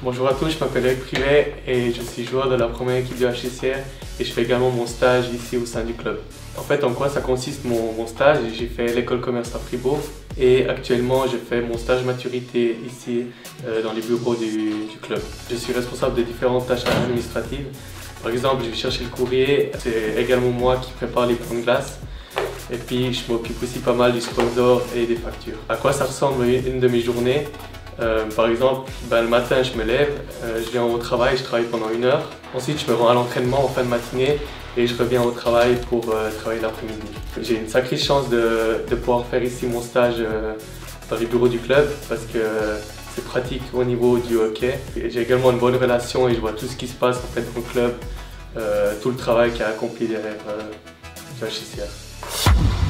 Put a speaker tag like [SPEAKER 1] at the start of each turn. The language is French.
[SPEAKER 1] Bonjour à tous, je m'appelle Eric Privet et je suis joueur de la première équipe de HCR et je fais également mon stage ici au sein du club. En fait, en quoi ça consiste mon stage? J'ai fait l'école commerce à Fribourg et actuellement je fais mon stage maturité ici dans les bureaux du club. Je suis responsable de différentes tâches administratives. Par exemple, je vais chercher le courrier, c'est également moi qui prépare les plans de glace. Et puis je m'occupe aussi pas mal du sponsor et des factures. À quoi ça ressemble une de mes journées? Par exemple, le matin je me lève, je viens au travail, je travaille pendant 1 heure. Ensuite je me rends à l'entraînement en fin de matinée et je reviens au travail pour travailler l'après-midi. J'ai une sacrée chance de pouvoir faire ici mon stage dans les bureaux du club parce que c'est pratique au niveau du hockey. J'ai également une bonne relation et je vois tout ce qui se passe en fait dans le club, tout le travail qui a accompli derrière le HCR.